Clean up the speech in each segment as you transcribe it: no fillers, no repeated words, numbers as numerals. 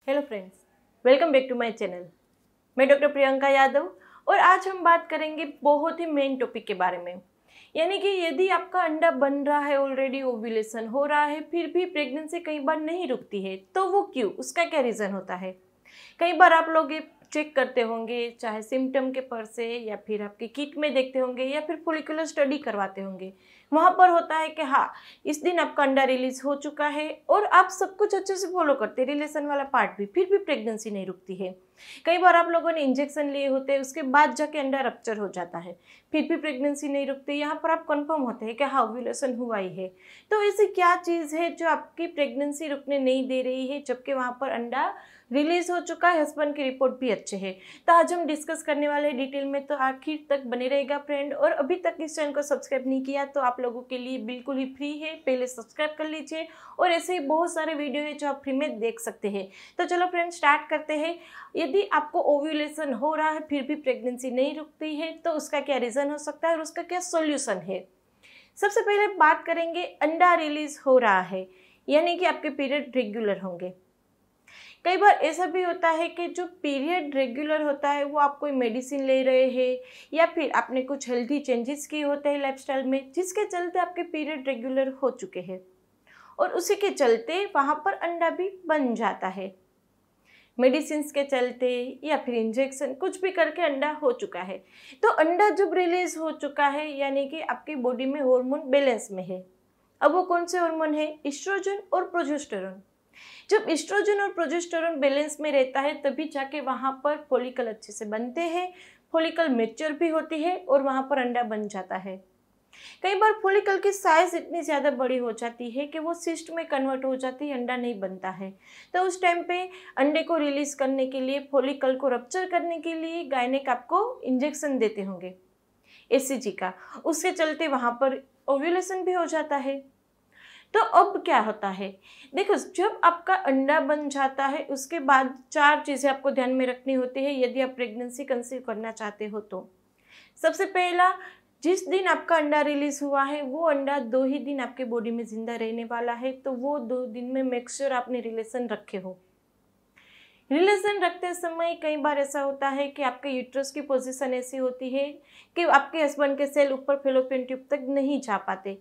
Hello friends, welcome back to my channel. मैं doctor Priyanka Yadav और आज हम बात करेंगे बहुत ही मेन टॉपिक के बारे में, यानी कि यदि आपका अंडा बन रहा है, ऑलरेडी ओव्यूलेशन हो रहा है, फिर भी प्रेगनेंसी कई बार नहीं रुकती है, तो वो क्यों, उसका क्या रीज़न होता है। कई बार आप लोग ये चेक करते होंगे, चाहे सिम्टम के पर से या फिर आपके किट में देखते होंगे या फिर फॉलिकुलर स्टडी करवाते होंगे। वहाँ पर होता है कि हाँ, इस दिन आपका अंडा रिलीज हो चुका है और आप सब कुछ अच्छे से फॉलो करते हैं, रिलेशन वाला पार्ट भी, फिर भी प्रेगनेंसी नहीं रुकती है। कई बार आप लोगों ने इंजेक्शन लिए होते हैं, उसके बाद जाके अंडा रप्चर हो जाता है, फिर भी प्रेगनेंसी नहीं रुकती। यहाँ पर आप कंफर्म होते हैं कि हाँ, ओव्यूलेशन हुआ ही है। तो ऐसी क्या चीज़ है जो आपकी प्रेगनेंसी रुकने नहीं दे रही है, जबकि वहाँ पर अंडा रिलीज हो चुका है, हस्बैंड की रिपोर्ट भी अच्छे है। तो आज हम डिस्कस करने वाले हैं डिटेल में, तो आखिर तक बने रहेगा फ्रेंड। और अभी तक इस चैनल को सब्सक्राइब नहीं किया तो आप लोगों के लिए बिल्कुल ही फ्री है, पहले सब्सक्राइब कर लीजिए। और ऐसे ही बहुत सारे वीडियो है जो आप फ्री में देख सकते हैं। तो चलो फ्रेंड, स्टार्ट करते हैं। यदि आपको ओव्यूलेशन हो रहा है फिर भी प्रेगनेंसी नहीं रुकती है, तो उसका क्या रीज़न हो सकता है और उसका क्या सोल्यूशन है। सबसे पहले बात करेंगे, अंडा रिलीज हो रहा है यानी कि आपके पीरियड रेगुलर होंगे। कई बार ऐसा भी होता है कि जो पीरियड रेगुलर होता है वो आप कोई मेडिसिन ले रहे हैं या फिर आपने कुछ हेल्दी चेंजेस किए होते हैं लाइफस्टाइल में, जिसके चलते आपके पीरियड रेगुलर हो चुके हैं और उसी के चलते वहाँ पर अंडा भी बन जाता है। मेडिसिन के चलते या फिर इंजेक्शन कुछ भी करके अंडा हो चुका है। तो अंडा जब रिलीज हो चुका है यानी कि आपकी बॉडी में हार्मोन बैलेंस में है। अब वो कौन से हार्मोन है? एस्ट्रोजन और प्रोजेस्टेरोन। जब एस्ट्रोजन और प्रोजेस्टेरोन बैलेंस में रहता है तभी जाके वहाँ पर फॉलिकल अच्छे से बनते हैं, फॉलिकल मैच्योर भी होती है और वहाँ पर अंडा बन जाता है। कई बार फॉलिकल की साइज इतनी ज़्यादा बड़ी हो जाती है कि वो सिस्ट में कन्वर्ट हो जाती है, अंडा नहीं बनता है। तो उस टाइम पे अंडे को रिलीज करने के लिए, फॉलिकल को रप्चर करने के लिए गायनेक आपको इंजेक्शन देते होंगे एसीजी का, उसके चलते वहाँ पर ओव्यूलेशन भी हो जाता है। तो अब क्या होता है, देखो, जब आपका अंडा बन जाता है उसके बाद 4 चीज़ें आपको ध्यान में रखनी होती है यदि आप प्रेगनेंसी कंसीव करना चाहते हो तो। सबसे पहला, जिस दिन आपका अंडा रिलीज हुआ है वो अंडा 2 ही दिन आपके बॉडी में जिंदा रहने वाला है, तो वो 2 दिन में मेक श्योर आपने रिलेशन रखे हो। रिलेशन रखते समय कई बार ऐसा होता है कि आपके यूट्रस की पोजीशन ऐसी होती है कि आपके हस्बैंड के सेल ऊपर फैलोपियन ट्यूब तक नहीं जा पाते,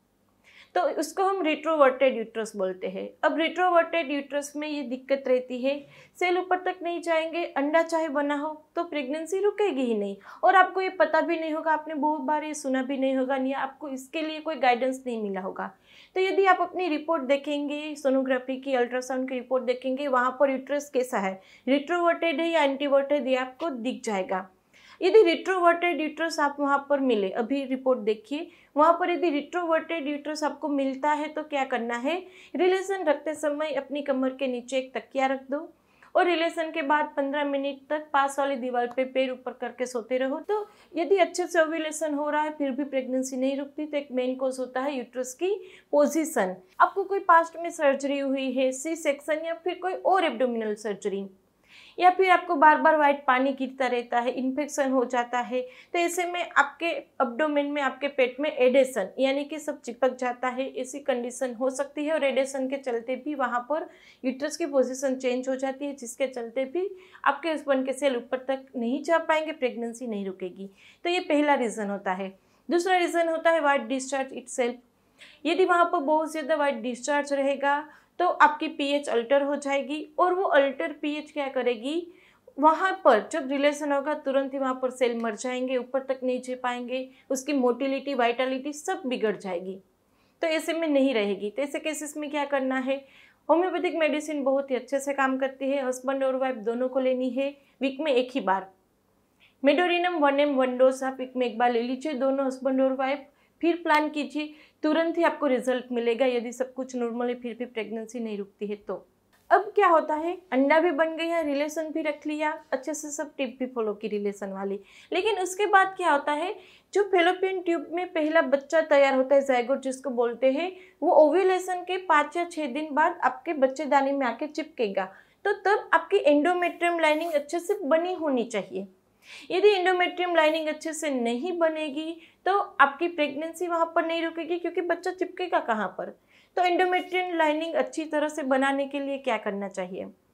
तो उसको हम रिट्रोवर्टेड यूट्रस बोलते हैं। अब रिट्रोवर्टेड यूट्रस में ये दिक्कत रहती है, सेल ऊपर तक नहीं जाएंगे, अंडा चाहे बना हो तो प्रेगनेंसी रुकेगी ही नहीं। और आपको ये पता भी नहीं होगा, आपने बहुत बार ये सुना भी नहीं होगा, या आपको इसके लिए कोई गाइडेंस नहीं मिला होगा। तो यदि आप अपनी रिपोर्ट देखेंगे, सोनोग्राफी की, अल्ट्रासाउंड की रिपोर्ट देखेंगे, वहाँ पर यूट्रस कैसा है, रिट्रोवर्टेड है या एंटीवर्टेड, ये आपको दिख जाएगा। यदि रिट्रोवर्टेड यूट्रस आप वहाँ पर मिले, अभी रिपोर्ट देखिए, वहाँ पर यदि रिट्रोवर्टेड यूट्रस आपको मिलता है तो क्या करना है, रिलेशन रखते समय अपनी कमर के नीचे एक तकिया रख दो और रिलेशन के बाद 15 मिनट तक पास वाली दीवार पे पैर ऊपर करके सोते रहो। तो यदि अच्छे से ओव्यूलेशन हो रहा है फिर भी प्रेगनेंसी नहीं रुकती, तो एक मेन कॉज होता है यूट्रस की पोजीशन। आपको कोई पास्ट में सर्जरी हुई है, सी सेक्शन या फिर कोई और एब्डोमिनल सर्जरी, या फिर आपको बार बार वाइट पानी गिरता रहता है, इन्फेक्शन हो जाता है, तो ऐसे में आपके अब्डोमेन में, आपके पेट में एडेशन यानी कि सब चिपक जाता है, ऐसी कंडीशन हो सकती है। और एडेशन के चलते भी वहाँ पर यूट्रस की पोजीशन चेंज हो जाती है, जिसके चलते भी आपके हस्बैंड के सेल ऊपर तक नहीं जा पाएंगे, प्रेगनेंसी नहीं रुकेगी। तो ये पहला रीज़न होता है। दूसरा रीज़न होता है वाइट डिस्चार्ज इटसेल्फ। यदि वहाँ पर बहुत ज़्यादा वाइट डिस्चार्ज रहेगा तो आपकी पीएच अल्टर हो जाएगी और वो अल्टर पीएच क्या करेगी, वहाँ पर जब रिलेशन होगा तुरंत ही वहाँ पर सेल मर जाएंगे, ऊपर तक नहीं जा पाएंगे, उसकी मोटिलिटी, वाइटलिटी सब बिगड़ जाएगी, तो ऐसे में नहीं रहेगी। तो ऐसे केसेस में क्या करना है, होम्योपैथिक मेडिसिन बहुत ही अच्छे से काम करती है, हस्बैंड और वाइफ दोनों को लेनी है वीक में एक ही बार। मेडोरिनम 1 mg 1 डोज आप वीक में एक बार ले लीजिए, दोनों हस्बैंड और वाइफ, फिर प्लान कीजिए, तुरंत ही आपको रिजल्ट मिलेगा। यदि सब कुछ नॉर्मल है फिर भी प्रेगनेंसी नहीं रुकती है तो। अब क्या होता है, अंडा भी बन गया, रिलेशन भी रख लिया, अच्छे से सब टिप भी फॉलो की रिलेशन वाली, लेकिन उसके बाद क्या होता है, जो फैलोपियन ट्यूब में पहला बच्चा तैयार होता है, जाइगोट जिसको बोलते हैं, वो ओव्यूलेशन के 5 या 6 दिन बाद आपके बच्चेदानी में आके चिपकेगा। तो तब आपकी एंडोमेट्रियम लाइनिंग अच्छे से बनी होनी चाहिए। यदि एंडोमेट्रियम लाइनिंग अच्छे से नहीं बनेगी तो आपकी प्रेगनेंसी वहाँ पर नहीं रुकेगी, क्योंकि बच्चा चिपकेगा कहाँ पर। तो एंडोमेट्रियम लाइनिंग अच्छी तरह से बनाने के लिए क्या करना चाहिए,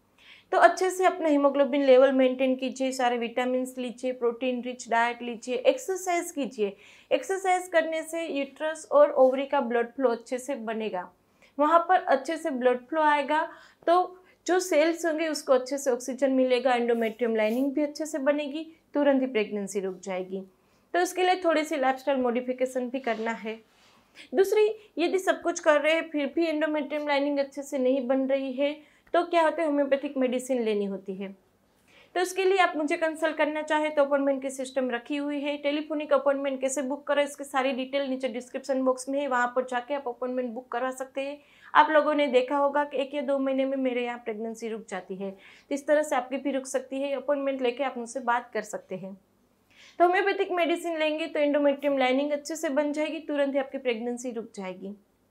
तो अच्छे से अपना हीमोग्लोबिन लेवल मेंटेन कीजिए, सारे विटामिन लीजिए, प्रोटीन रिच डाइट लीजिए, एक्सरसाइज कीजिए। एक्सरसाइज करने से यूट्रस और ओवरी का ब्लड फ्लो अच्छे से बनेगा, वहाँ पर अच्छे से ब्लड फ्लो आएगा, तो जो सेल्स होंगे उसको अच्छे से ऑक्सीजन मिलेगा, एंडोमेट्रियम लाइनिंग भी अच्छे से बनेगी, तुरंत ही प्रेगनेंसी रुक जाएगी। तो इसके लिए थोड़ी सी लाइफस्टाइल मॉडिफिकेशन भी करना है। दूसरी, यदि सब कुछ कर रहे हैं फिर भी एंडोमेट्रियम लाइनिंग अच्छे से नहीं बन रही है तो क्या होता है, होम्योपैथिक मेडिसिन लेनी होती है। तो इसके लिए आप मुझे कंसल्ट करना चाहे तो अपॉइंटमेंट की सिस्टम रखी हुई है। टेलीफोनिक अपॉइंटमेंट कैसे बुक करें इसकी सारी डिटेल नीचे डिस्क्रिप्शन बॉक्स में है, वहाँ पर जाके आप अपॉइंटमेंट बुक करवा सकते हैं। आप लोगों ने देखा होगा कि 1 या 2 महीने में मेरे यहाँ प्रेगनेंसी रुक जाती है, तो इस तरह से आपकी भी रुक सकती है। अपॉइंटमेंट लेके आप मुझसे बात कर सकते हैं। तो होम्योपैथिक मेडिसिन लेंगे तो एंडोमेट्रियम लाइनिंग अच्छे से बन जाएगी, तुरंत ही आपकी प्रेगनेंसी रुक जाएगी।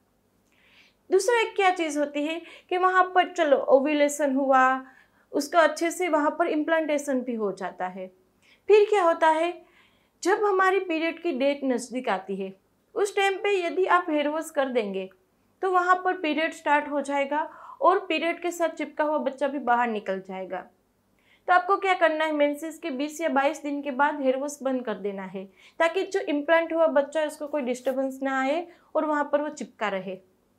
दूसरा एक क्या चीज़ होती है कि वहाँ पर चलो ओव्यूलेशन हुआ, उसका अच्छे से वहाँ पर इम्प्लांटेशन भी हो जाता है। फिर क्या होता है, जब हमारी पीरियड की डेट नज़दीक आती है उस टाइम पे यदि आप हेयर वॉश कर देंगे तो वहाँ पर पीरियड स्टार्ट हो जाएगा और पीरियड के साथ चिपका हुआ बच्चा भी बाहर निकल जाएगा। तो आपको क्या करना है, मेंसेस के 20 या 22 दिन के बाद हेयर वॉश बंद कर देना है, ताकि जो इम्प्लांट हुआ बच्चा है उसको कोई डिस्टर्बेंस ना आए और वहाँ पर वो चिपका रहे।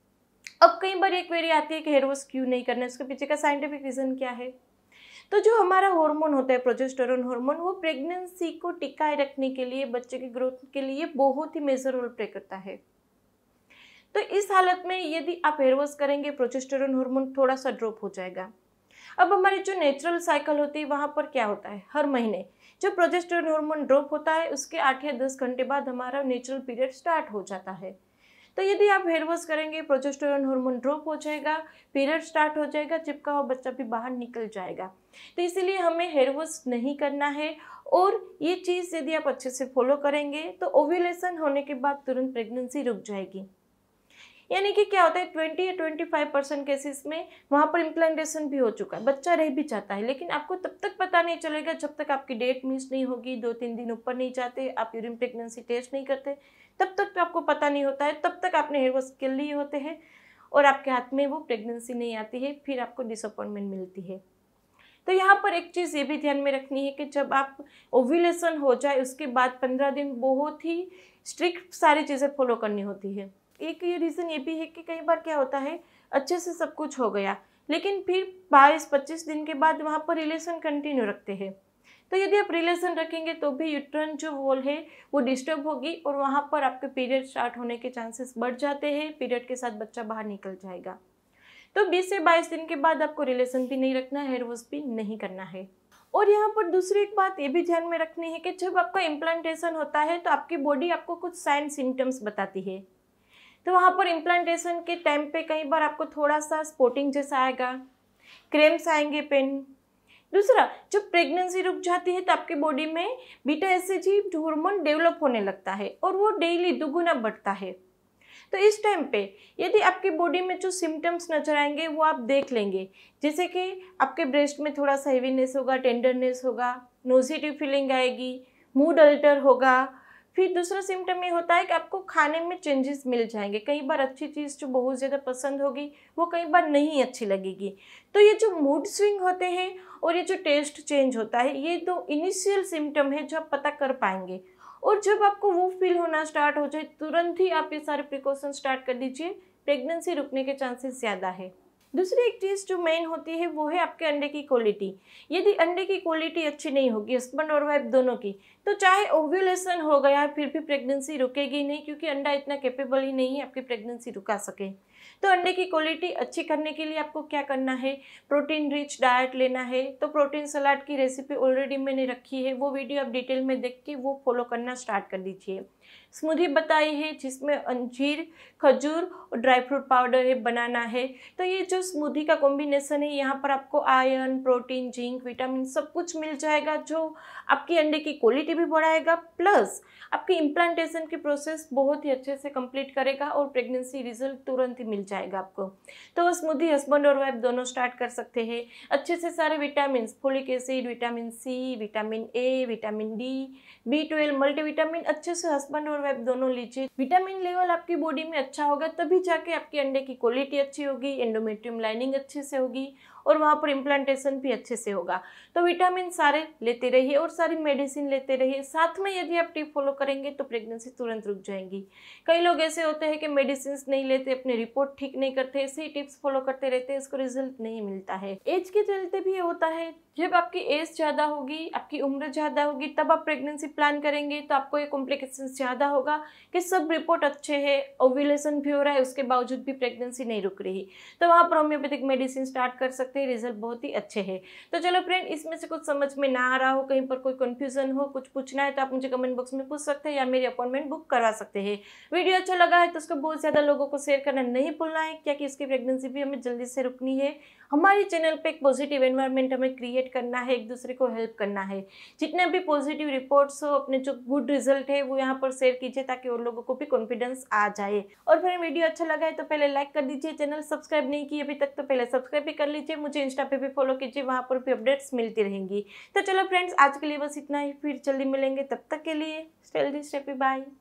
अब कई बार एक क्वेरी आती है कि हेयर वॉश क्यों नहीं करना है, उसके पीछे का साइंटिफिक रीज़न क्या है। तो जो हमारा हार्मोन होता है प्रोजेस्टेरोन हार्मोन, वो प्रेगनेंसी को टिकाए रखने के लिए, बच्चे की ग्रोथ के लिए बहुत ही मेजर रोल प्ले करता है। तो इस हालत में यदि आप हेयर वॉश करेंगे प्रोजेस्टेरोन हार्मोन थोड़ा सा ड्रॉप हो जाएगा। अब हमारी जो नेचुरल साइकिल होती है वहाँ पर क्या होता है, हर महीने जब प्रोजेस्टेरोन हार्मोन ड्रॉप होता है उसके 8 या 10 घंटे बाद हमारा नेचुरल पीरियड स्टार्ट हो जाता है। तो यदि आप हेयर वॉश करेंगे प्रोजेस्टेरोन हार्मोन ड्रॉप हो जाएगा, पीरियड स्टार्ट हो जाएगा, चिपका हुआ बच्चा भी बाहर निकल जाएगा। तो इसीलिए हमें हेयर वॉश नहीं करना है। और ये चीज़ यदि आप अच्छे से फॉलो करेंगे तो ओव्यूलेशन होने के बाद तुरंत प्रेगनेंसी रुक जाएगी। यानी कि क्या होता है, 20 या 25% केसेस में वहाँ पर इम्प्लांटेशन भी हो चुका है, बच्चा रह भी जाता है, लेकिन आपको तब तक पता नहीं चलेगा जब तक आपकी डेट मिस नहीं होगी, 2-3 दिन ऊपर नहीं जाते, आप यूरिन प्रेगनेंसी टेस्ट नहीं करते, तब तक आपको पता नहीं होता है, तब तक आपने हेयर वॉश कर लिए होते हैं और आपके हाथ में वो प्रेगनेंसी नहीं आती है, फिर आपको डिसअपॉइंटमेंट मिलती है। तो यहाँ पर एक चीज़ ये भी ध्यान में रखनी है कि जब आप ओव्यूलेशन हो जाए उसके बाद 15 दिन बहुत ही स्ट्रिक्ट सारी चीज़ें फॉलो करनी होती है। एक ये रीज़न ये भी है कि कई बार क्या होता है, अच्छे से सब कुछ हो गया लेकिन फिर 22-25 दिन के बाद वहाँ पर रिलेशन कंटिन्यू रखते हैं। तो यदि आप रिलेशन रखेंगे तो भी यूट्रन जो वॉल है वो डिस्टर्ब होगी और वहाँ पर आपके पीरियड स्टार्ट होने के चांसेस बढ़ जाते हैं, पीरियड के साथ बच्चा बाहर निकल जाएगा। तो 20 से 22 दिन के बाद आपको रिलेशन भी नहीं रखना है, हेयर वॉश भी नहीं करना है। और यहाँ पर दूसरी एक बात ये भी ध्यान में रखनी है कि जब आपका इम्प्लांटेशन होता है तो आपकी बॉडी आपको कुछ साइन सिम्टम्स बताती है। तो वहाँ पर इम्प्लांटेशन के टाइम पे कई बार आपको थोड़ा सा स्पॉटिंग जैसा आएगा, क्रैम्प्स आएंगे, पेन। दूसरा, जब प्रेगनेंसी रुक जाती है तो आपकी बॉडी में बीटा एसएचजी हार्मोन डेवलप होने लगता है और वो डेली दुगुना बढ़ता है। तो इस टाइम पे यदि आपकी बॉडी में जो सिम्टम्स नजर आएंगे वो आप देख लेंगे, जैसे कि आपके ब्रेस्ट में थोड़ा सा हेवीनेस होगा, टेंडरनेस होगा, नोजिटिव फीलिंग आएगी, मूड अल्टर होगा। फिर दूसरा सिम्टम ये होता है कि आपको खाने में चेंजेस मिल जाएंगे, कई बार अच्छी चीज़ जो बहुत ज़्यादा पसंद होगी वो कई बार नहीं अच्छी लगेगी। तो ये जो मूड स्विंग होते हैं और ये जो टेस्ट चेंज होता है, ये दो इनिशियल सिम्टम है जो आप पता कर पाएंगे। और जब आपको वो फील होना स्टार्ट हो जाए तुरंत ही आप ये सारे प्रिकॉशन स्टार्ट कर दीजिए, प्रेगनेंसी रुकने के चांसेस ज़्यादा है। दूसरी एक चीज़ जो मेन होती है वो है आपके अंडे की क्वालिटी। यदि अंडे की क्वालिटी अच्छी नहीं होगी, हस्बैंड और वाइफ दोनों की, तो चाहे ओव्यूलेशन हो गया है फिर भी प्रेगनेंसी रुकेगी नहीं, क्योंकि अंडा इतना कैपेबल ही नहीं है आपकी प्रेगनेंसी रुका सके। तो अंडे की क्वालिटी अच्छी करने के लिए आपको क्या करना है, प्रोटीन रिच डाइट लेना है। तो प्रोटीन सलाद की रेसिपी ऑलरेडी मैंने रखी है, वो वीडियो आप डिटेल में देख के वो फॉलो करना स्टार्ट कर दीजिए। स्मूदी बताई है जिसमें अंजीर, खजूर और ड्राई फ्रूट पाउडर है बनाना है। तो ये जो स्मूदी का कॉम्बिनेशन है, यहाँ पर आपको आयरन, प्रोटीन, जिंक, विटामिन सब कुछ मिल जाएगा, जो आपकी अंडे की क्वालिटी भी बढ़ाएगा, प्लस आपकी इम्प्लांटेशन की प्रोसेस बहुत ही अच्छे से कंप्लीट करेगा और प्रेगनेंसी रिजल्ट तुरंत ही मिल जाएगा आपको। तो वो स्मूदी हस्बैंड और वाइफ दोनों स्टार्ट कर सकते हैं। अच्छे से सारे vitamin, folic acid, vitamin C, vitamin A, vitamin D, B12, multivitamin अच्छे से हस्बैंड और वाइफ दोनों लीजिए। विटामिन लेवल आपकी बॉडी में अच्छा होगा तभी जाके आपकी अंडे की क्वालिटी अच्छी होगी, एंडोमेट्रियम लाइनिंग अच्छे से होगी और वहाँ पर इम्प्लांटेशन भी अच्छे से होगा। तो विटामिन सारे लेते रहिए और सारी मेडिसिन लेते रहिए। साथ में यदि आप टिप फॉलो करेंगे तो प्रेगनेंसी तुरंत रुक जाएगी। कई लोग ऐसे होते हैं कि मेडिसिन नहीं लेते, अपनी रिपोर्ट ठीक नहीं करते, ऐसे ही टिप्स फॉलो करते रहते हैं, इसको रिजल्ट नहीं मिलता है। एज के चलते भी होता है, जब आपकी एज ज़्यादा होगी, आपकी उम्र ज़्यादा होगी, तब आप प्रेगनेंसी प्लान करेंगे तो आपको ये कॉम्प्लिकेशन ज़्यादा होगा कि सब रिपोर्ट अच्छे है, ओव्यूलेशन भी हो रहा है, उसके बावजूद भी प्रेगनेंसी नहीं रुक रही, तो वहाँ पर होम्योपैथिक मेडिसिन स्टार्ट कर सकते हैं, रिजल्ट बहुत ही अच्छे हैं। तो चलो फ्रेंड, इसमें से कुछ समझ में ना आ रहा हो, कहीं पर कोई कन्फ्यूजन हो, कुछ पूछना है तो आप मुझे कमेंट बॉक्स में पूछ सकते हैं या मेरी अपॉइंटमेंट बुक करवा सकते हैं। वीडियो अच्छा लगा है तो उसको बहुत ज़्यादा लोगों को शेयर करना नहीं भूलना है, क्योंकि इसकी प्रेगनेंसी भी हमें जल्दी से रुकनी है। हमारी चैनल पे एक पॉजिटिव एनवायरनमेंट हमें क्रिएट करना है, एक दूसरे को हेल्प करना है। जितने भी पॉजिटिव रिपोर्ट्स हो, अपने जो गुड रिजल्ट है वो यहाँ पर शेयर कीजिए ताकि और लोगों को भी कॉन्फिडेंस आ जाए। और फिर वीडियो अच्छा लगा है तो पहले लाइक कर दीजिए, चैनल सब्सक्राइब नहीं किए अभी तक तो पहले सब्सक्राइब भी कर लीजिए, मुझे इंस्टा पे भी फॉलो कीजिए, वहाँ पर भी अपडेट्स मिलती रहेंगी। तो चलो फ्रेंड्स, आज के लिए बस इतना ही, फिर जल्दी मिलेंगे, तब तक के लिए stay healthy, stay happy, bye.